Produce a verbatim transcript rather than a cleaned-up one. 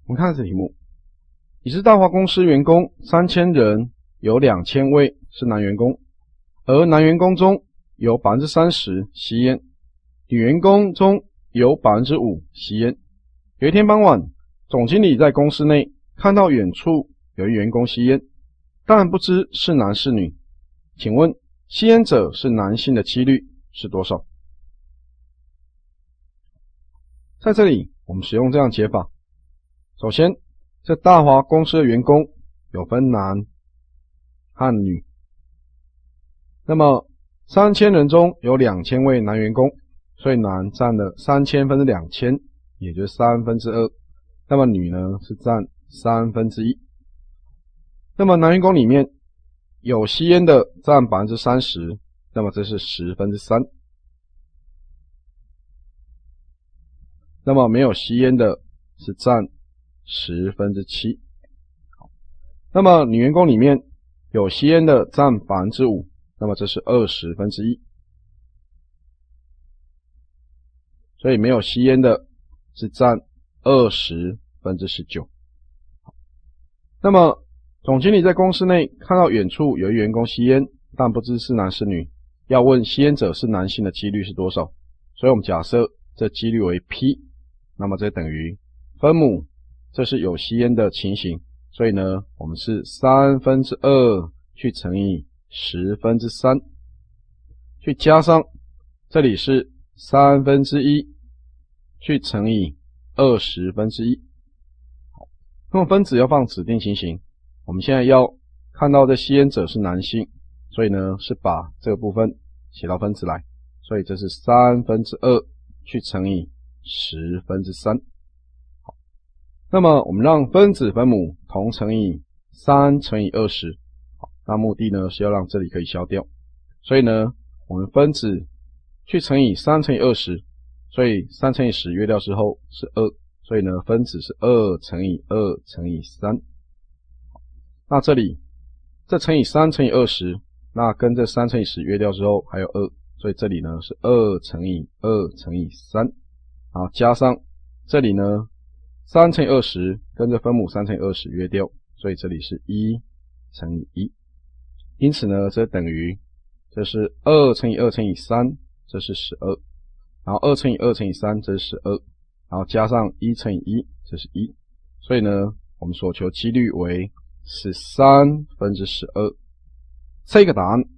我们看这题目，已知大华公司员工三千人，有两千位是男员工，而男员工中有 百分之三十 吸烟，女员工中有 百分之五 吸烟。有一天傍晚，总经理在公司内看到远处有一员工吸烟，但不知是男是女。请问吸烟者是男性的几率是多少？在这里我们使用这样解法。首先，这大华公司的员工有分男和女。那么三千人中有两千位男员工，所以男占了三千分之两千，也就是三分之二。那么女呢是占三分之一。那么男员工里面有吸烟的占 百分之三十， 那么这是十分之三。那么没有吸烟的是占十分之七。那么女员工里面有吸烟的占 百分之五， 那么这是二十分之一。所以没有吸烟的是占二十分之十九。那么总经理在公司内看到远处有一员工吸烟，但不知是男是女，要问吸烟者是男性的几率是多少？所以我们假设这几率为 P， 那么这等于分母，这是有吸烟的情形，所以呢我们是三分之二去乘以十分之三，去加上这里是三分之一去乘以二十分之一。那么分子要放指定情形，我们现在要看到的吸烟者是男性，所以呢是把这个部分写到分子来，所以这是三分之二去乘以十分之三。好，那么我们让分子分母同乘以三乘以二十，好，那目的呢是要让这里可以消掉，所以呢我们分子去乘以三乘以二十，所以三乘以十约掉之后是二，所以呢分子是二乘以二乘以三。那这里这乘以三乘以二十，那跟这三乘以十约掉之后还有二，所以这里呢是二乘以二乘以三，然后加上这里呢三乘以二十跟这分母三乘以二十约掉，所以这里是一乘以一。因此呢这等于这是二乘以二乘以三，这是十二，然后二乘以二乘以三，这是十二，然后加上一乘以一，这是一，所以呢我们所求几率为十三分之十二。这个答案